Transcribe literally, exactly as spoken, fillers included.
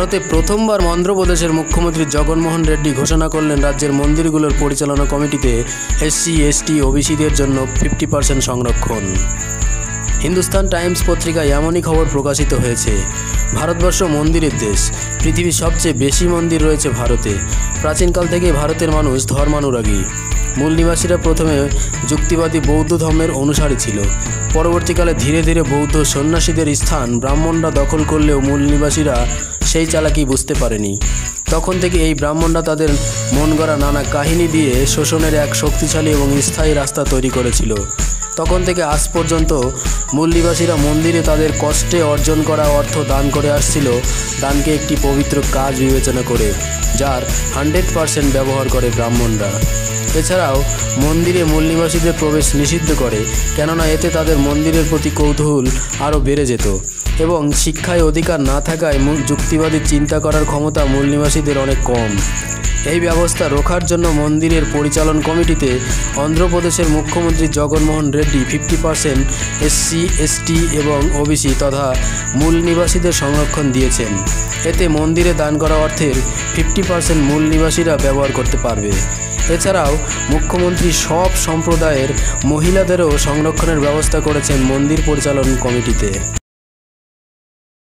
ভারতে প্রথমবার অন্ধ্রপ্রদেশের মুখ্যমন্ত্রী জগনমোহন রেড্ডি ঘোষণা করলেন রাজ্যের মন্দিরগুলোর পরিচালনা কমিটিতে এসসি এসটি ওবিসিদের জন্য ফিফটি পার্সেন্ট সংরক্ষণ। হিন্দুস্তান টাইমস পত্রিকায় এমনই খবর প্রকাশিত হয়েছে। ভারতবর্ষ মন্দিরের দেশ। পৃথিবীর সবচেয়ে বেশি মন্দির রয়েছে ভারতে। প্রাচীনকাল থেকেই ভারতের মানুষ ধর্মানুরাগী। মূল নিবাসীরা প্রথমে যুক্তিবাদী বৌদ্ধ ধর্মের অনুসারী ছিল। পরবর্তীকালে ধীরে ধীরে বৌদ্ধ সন্ন্যাসীদের স্থান ব্রাহ্মণরা দখল করলেও মূল নিবাসীরা সেই চালাকি বুঝতে পারেনি। তখন থেকে এই ব্রাহ্মণরা তাদের মন গড়া নানা কাহিনী দিয়ে শোষণের এক শক্তিশালী এবং স্থায়ী রাস্তা তৈরি করেছিল। তখন থেকে আজ পর্যন্ত মূল নিবাসীরা মন্দিরে তাদের কষ্টে অর্জন করা অর্থ দান করে আসছিল, দানকে একটি পবিত্র কাজ বিবেচনা করে, যার হান্ড্রেড পার্সেন্ট ব্যবহার করে ব্রাহ্মণরা। এছাড়াও মন্দিরে মূল নিবাসীদের প্রবেশ নিষিদ্ধ করে, কেননা এতে তাদের মন্দিরের প্রতি কৌতূহল আরও বেড়ে যেত এবং শিক্ষায় অধিকার না থাকায় যুক্তিবাদী চিন্তা করার ক্ষমতা মূল নিবাসীদের অনেক কম। এই ব্যবস্থা রোখার জন্য মন্দিরের পরিচালন কমিটিতে অন্ধ্রপ্রদেশের মুখ্যমন্ত্রী Jaganmohan Reddy fifty percent SC ST এবং ওবিসি তথা মূল নিবাসীদের সংরক্ষণ দিয়েছেন। এতে মন্দিরে দান করা অর্থের ফিফটি পার্সেন্ট মূল নিবাসীরা ব্যবহার করতে পারবে। এছাড়াও মুখ্যমন্ত্রী সব সম্প্রদায়ের মহিলাদেরও সংরক্ষণের ব্যবস্থা করেছেন মন্দির পরিচালন কমিটিতে।